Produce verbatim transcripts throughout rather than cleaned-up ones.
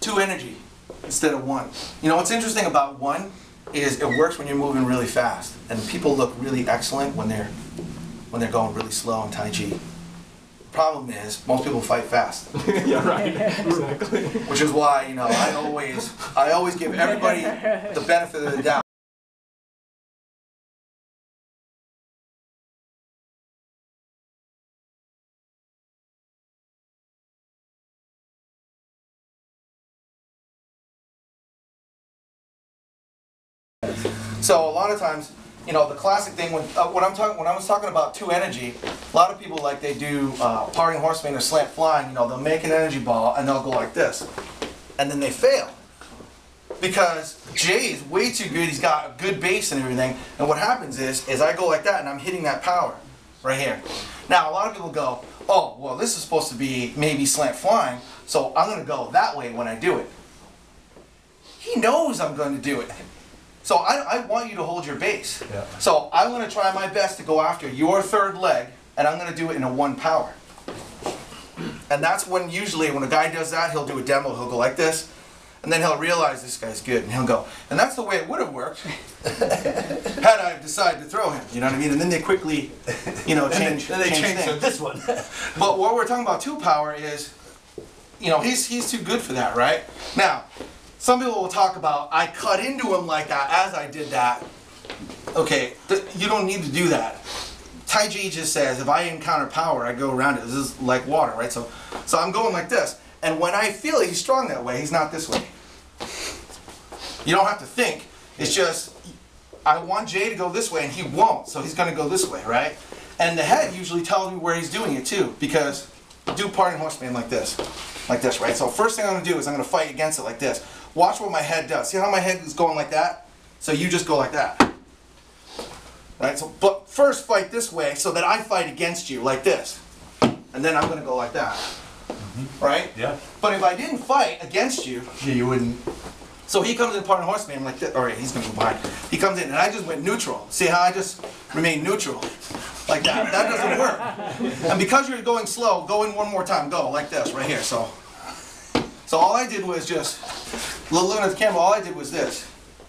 two energy instead of one. You know what's interesting about one is it works when you're moving really fast, and people look really excellent when they're when they're going really slow in Tai Chi. Problem is, most people fight fast. Yeah, right. Exactly. Which is why, you know, I always, I always give everybody the benefit of the doubt. So a lot of times, you know, the classic thing when uh, when I'm talking when I was talking about two energy, a lot of people like they do uh, parting horseman or slant flying. You know, they'll make an energy ball and they'll go like this, and then they fail because Jay is way too good. He's got a good base and everything. And what happens is, is I go like that and I'm hitting that power right here. Now a lot of people go, oh, well, this is supposed to be maybe slant flying, so I'm going to go that way when I do it. He knows I'm going to do it. So I, I want you to hold your base. Yeah. So I'm going to try my best to go after your third leg, and I'm going to do it in a one power. And that's when usually when a guy does that, he'll do a demo, he'll go like this, and then he'll realize this guy's good, and he'll go. And that's the way it would have worked had I decided to throw him, you know what I mean? And then they quickly, you know, change, then they change change to things. this one. But what we're talking about two power is, you know, he's, he's too good for that, right? Now, some people will talk about, I cut into him like that as I did that. Okay, th you don't need to do that. Tai Chi just says, if I encounter power, I go around it. This is like water, right? So, so I'm going like this. And when I feel he's strong that way, he's not this way. You don't have to think. It's just, I want Jay to go this way and he won't. So he's going to go this way, right? And the head usually tells me where he's doing it too. Because do parting horseman like this. Like this, right? So first thing I'm going to do is I'm going to fight against it like this. Watch what my head does. See how my head is going like that? So you just go like that. Right? So, but first fight this way so that I fight against you like this. And then I'm going to go like that. Mm-hmm. Right? Yeah. But if I didn't fight against you, Yeah, you wouldn't. so he comes in parting horseman like this. Or he's going to go behind. He comes in and I just went neutral. See how I just remain neutral? Like that. That doesn't work. And because you're going slow, go in one more time. Go like this right here. So, so all I did was just, looking at the camera, all I did was this.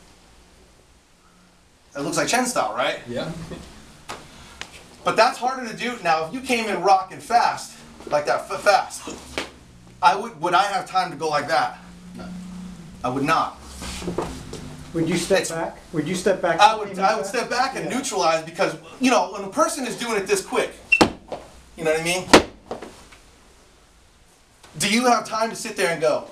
It looks like Chen style, right? Yeah. But that's harder to do. Now, if you came in rocking fast, like that, f fast, I would, would I have time to go like that? No. I would not. Would you step back? Would you step back? I would, I would step back and Yeah. neutralize because, you know, when a person is doing it this quick, you know what I mean? Do you have time to sit there and go?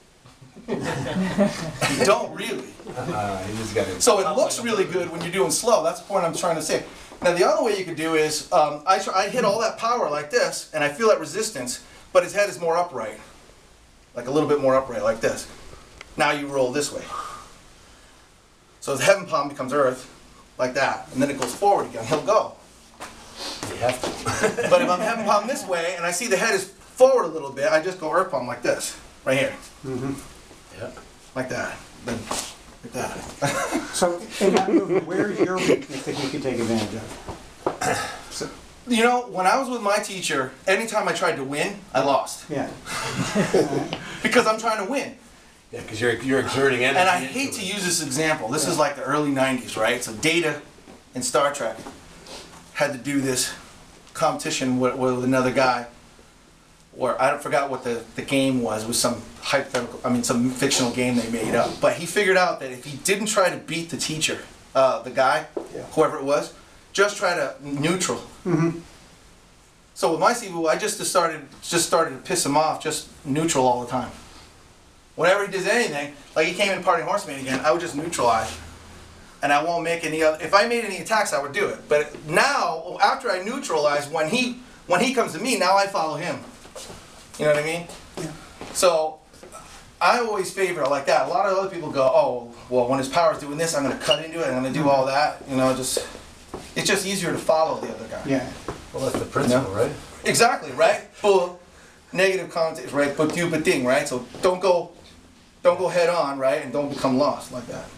You don't really. Uh, he just got it. So it looks really good when you're doing slow. That's the point I'm trying to say. Now the other way you could do is, um, I, try, I hit all that power like this, and I feel that resistance, but his head is more upright. Like a little bit more upright, like this. Now you roll this way. So his heaven palm becomes earth, like that, and then it goes forward again. He'll go. You have to. But if I'm heaven palm this way, and I see the head is forward a little bit, I just go earth palm like this, right here. Mm-hmm. Yeah. Like that. Then, like that. So in that movement, where's your weakness that you could take advantage of? So, You know, when I was with my teacher, anytime I tried to win, I lost. yeah. Because I'm trying to win. Yeah, because you're you're exerting energy. And I into hate it. to use this example. This is like the early nineties, right? So Data in Star Trek had to do this competition with, with another guy, or I don't forgot what the, the game was. It was some hypothetical, I mean, some fictional game they made up. But he figured out that if he didn't try to beat the teacher, uh, the guy, Yeah. whoever it was, just try to neutral. Mm-hmm. So with my Sifu, I just started just started to piss him off, just neutral all the time. Whenever he does anything, like he came in parting horseman again, I would just neutralize. And I won't make any other, if I made any attacks, I would do it. But now, after I neutralize, when he when he comes to me, now I follow him. You know what I mean? Yeah. So I always favor it like that. A lot of other people go, oh, well, when his power's doing this, I'm going to cut into it, I'm going to do all that. You know, just it's just easier to follow the other guy. Yeah. Well, that's the principle, right? Exactly, right? Full negative context, right? But do but thing, right? So don't go, don't go head on, right? And don't become lost like that.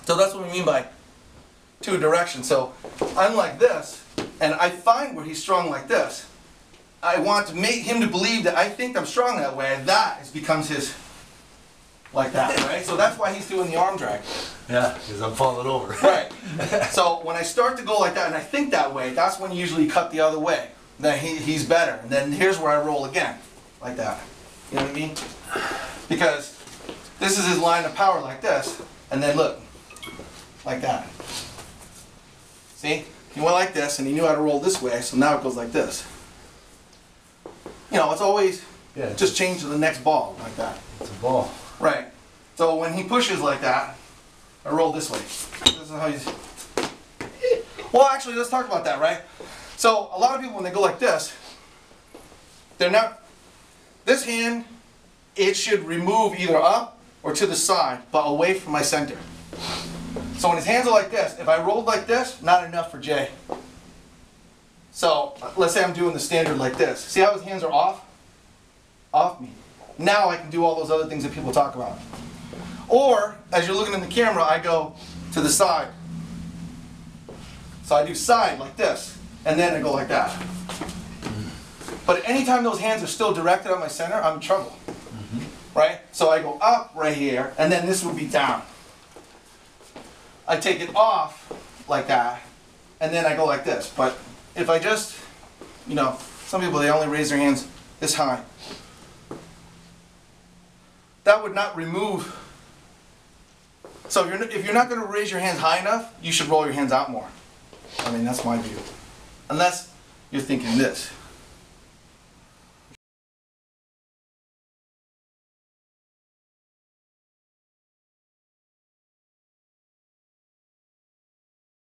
So that's what we mean by two directions. So I'm like this, and I find where he's strong like this. I want to make him to believe that I think I'm strong that way, and that is, becomes his, like that, right? So that's why he's doing the arm drag. Yeah, because I'm falling over. Right. So when I start to go like that and I think that way, that's when you usually cut the other way. Then he, he's better. And then here's where I roll again, like that. You know what I mean? Because this is his line of power like this, and then look, like that. See? He went like this and he knew how to roll this way, so now it goes like this. You know, it's always Yeah, just change to the next ball, like that. it's a ball. Right. So when he pushes like that, I roll this way. This is how he's... Well, actually, let's talk about that, right? So a lot of people, when they go like this, they're not... This hand, it should remove either up or to the side, but away from my center. So when his hands are like this, if I rolled like this, not enough for Jay. So let's say I'm doing the standard like this. See how his hands are off? Off me. Now I can do all those other things that people talk about. Or, as you're looking in the camera, I go to the side. So I do side like this, and then I go like that. But anytime those hands are still directed at my center, I'm in trouble. Right? So I go up right here, and then this would be down. I take it off like that, and then I go like this. But if I just, you know, some people, they only raise their hands this high. That would not remove. So if you're, if you're not going to raise your hands high enough, you should roll your hands out more. I mean, that's my view. Unless you're thinking this.